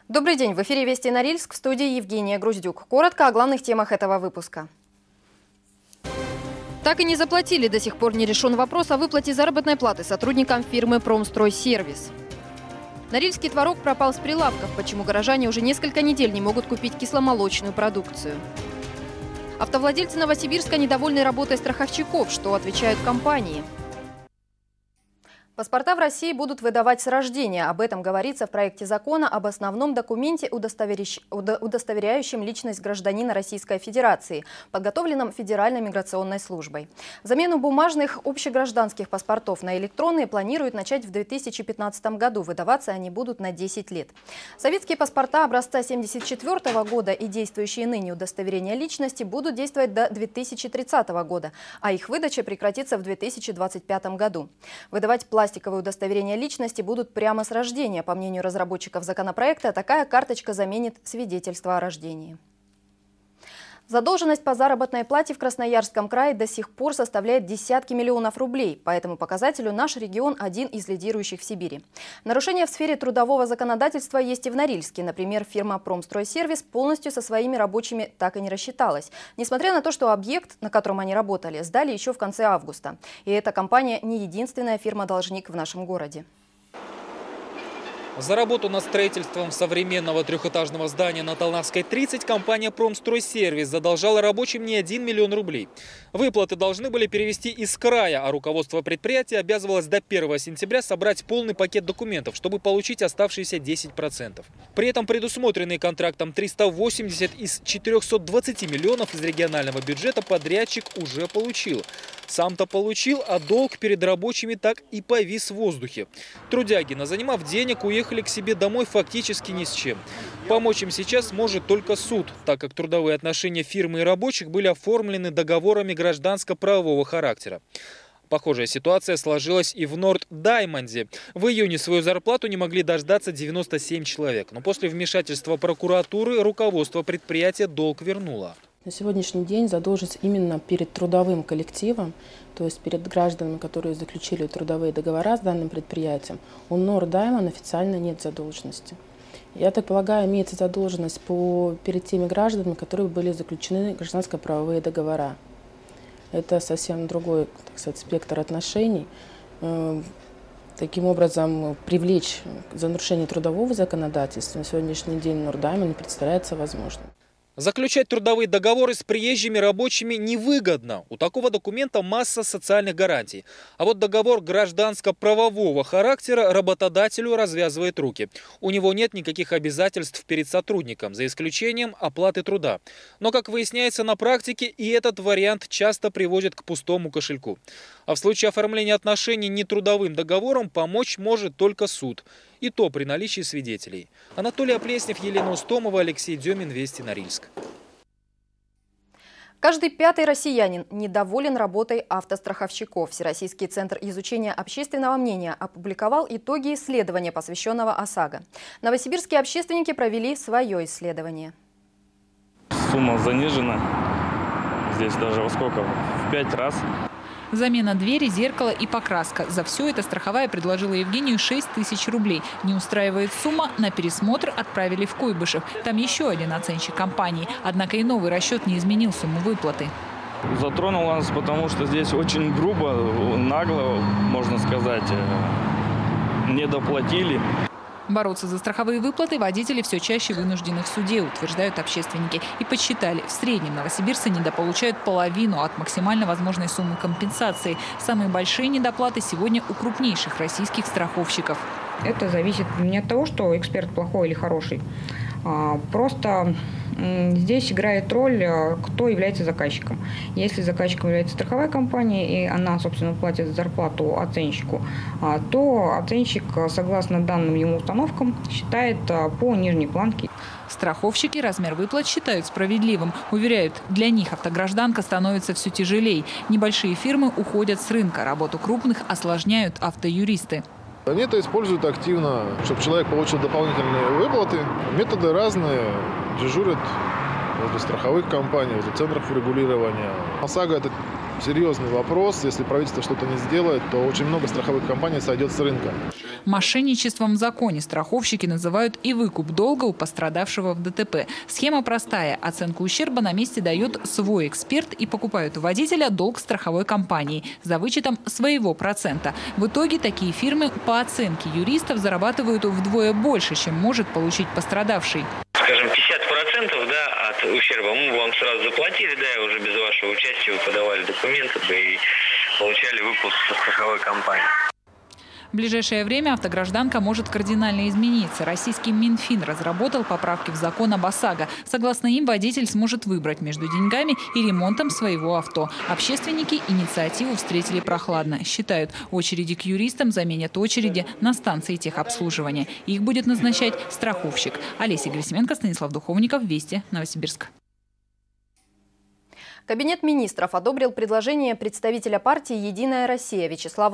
Добрый день. В эфире «Вести Норильск», в студии Евгения Груздюк. Коротко о главных темах этого выпуска. Так и не заплатили. До сих пор не решен вопрос о выплате заработной платы сотрудникам фирмы «Промстройсервис». Норильский творог пропал с прилавков. Почему горожане уже несколько недель не могут купить кисломолочную продукцию? Автовладельцы Новосибирска недовольны работой страховщиков. Что отвечают компании? Паспорта в России будут выдавать с рождения. Об этом говорится в проекте закона об основном документе, удостоверяющем личность гражданина Российской Федерации, подготовленном Федеральной миграционной службой. Замену бумажных общегражданских паспортов на электронные планируют начать в 2015 году. Выдаваться они будут на 10 лет. Советские паспорта образца 1974 года и действующие ныне удостоверения личности будут действовать до 2030 года, а их выдача прекратится в 2025 году. Выдавать пластиковые удостоверения личности будут прямо с рождения. По мнению разработчиков законопроекта, такая карточка заменит свидетельство о рождении. Задолженность по заработной плате в Красноярском крае до сих пор составляет десятки миллионов рублей. По этому показателю наш регион один из лидирующих в Сибири. Нарушения в сфере трудового законодательства есть и в Норильске. Например, фирма «Промстройсервис» полностью со своими рабочими так и не рассчиталась. Несмотря на то, что объект, на котором они работали, сдали еще в конце августа. И эта компания не единственная фирма-должник в нашем городе. За работу над строительством современного трехэтажного здания на Толнавской 30 компания «Промстройсервис» задолжала рабочим не 1 миллион рублей. Выплаты должны были перевести из края, а руководство предприятия обязывалось до 1 сентября собрать полный пакет документов, чтобы получить оставшиеся 10%. При этом предусмотренный контрактом 380 из 420 миллионов из регионального бюджета подрядчик уже получил. Сам-то получил, а долг перед рабочими так и повис в воздухе. Трудяги, назанимав денег, уехали к себе домой фактически ни с чем. Помочь им сейчас может только суд, так как трудовые отношения фирмы и рабочих были оформлены договорами гражданско-правового характера. Похожая ситуация сложилась и в Норд-Даймонде. В июне свою зарплату не могли дождаться 97 человек. Но после вмешательства прокуратуры руководство предприятия долг вернуло. На сегодняшний день задолженность именно перед трудовым коллективом, то есть перед гражданами, которые заключили трудовые договора с данным предприятием, у Норд-Даймонд официально нет задолженности. Я так полагаю, имеется задолженность перед теми гражданами, которые были заключены гражданско-правовые договора. Это совсем другой, так сказать, спектр отношений. Таким образом, привлечь за нарушение трудового законодательства на сегодняшний день Норд-Даймонд не представляется возможным. Заключать трудовые договоры с приезжими рабочими невыгодно. У такого документа масса социальных гарантий. А вот договор гражданско-правового характера работодателю развязывает руки. У него нет никаких обязательств перед сотрудником, за исключением оплаты труда. Но, как выясняется на практике, и этот вариант часто приводит к пустому кошельку. А в случае оформления отношений нетрудовым договором помочь может только суд. И то при наличии свидетелей. Анатолий Оплеснев, Елена Устомова, Алексей Демин, Вести Норильск. Каждый пятый россиянин недоволен работой автостраховщиков. Всероссийский центр изучения общественного мнения опубликовал итоги исследования, посвященного ОСАГО. Новосибирские общественники провели свое исследование. Сумма занижена. Здесь даже во сколько? В 5 раз. Замена двери, зеркала и покраска. За все это страховая предложила Евгению 6 тысяч рублей. Не устраивает сумма, на пересмотр отправили в Куйбышев. Там еще один оценщик компании. Однако и новый расчет не изменил сумму выплаты. Затронул нас, потому что здесь очень грубо, нагло, можно сказать, не доплатили. Бороться за страховые выплаты водители все чаще вынуждены в суде, утверждают общественники. И подсчитали, в среднем новосибирцы недополучают половину от максимально возможной суммы компенсации. Самые большие недоплаты сегодня у крупнейших российских страховщиков. Это зависит не от того, что эксперт плохой или хороший. Просто здесь играет роль, кто является заказчиком. Если заказчиком является страховая компания, и она, собственно, платит зарплату оценщику, то оценщик, согласно данным ему установкам, считает по нижней планке. Страховщики размер выплат считают справедливым. Уверяют, для них автогражданка становится все тяжелее. Небольшие фирмы уходят с рынка. Работу крупных осложняют автоюристы. Они это используют активно, чтобы человек получил дополнительные выплаты. Методы разные, дежурят возле страховых компаний, возле центров регулирования. ОСАГО – это серьезный вопрос. Если правительство что-то не сделает, то очень много страховых компаний сойдет с рынка. Мошенничеством в законе страховщики называют и выкуп долга у пострадавшего в ДТП. Схема простая. Оценку ущерба на месте дает свой эксперт и покупают у водителя долг страховой компании за вычетом своего процента. В итоге такие фирмы, по оценке юристов, зарабатывают вдвое больше, чем может получить пострадавший. Скажем, 50% от ущерба мы вам сразу заплатили, уже без вашего участия вы подавали документы, и получали выплату со страховой компании. В ближайшее время автогражданка может кардинально измениться. Российский Минфин разработал поправки в закон об ОСАГО. Согласно им, водитель сможет выбрать между деньгами и ремонтом своего авто. Общественники инициативу встретили прохладно. Считают, очереди к юристам заменят очереди на станции техобслуживания. Их будет назначать страховщик. Олеся Грисменко, Станислав Духовников, Вести, Новосибирск. Кабинет министров одобрил предложение представителя партии «Единая Россия» Вячеслава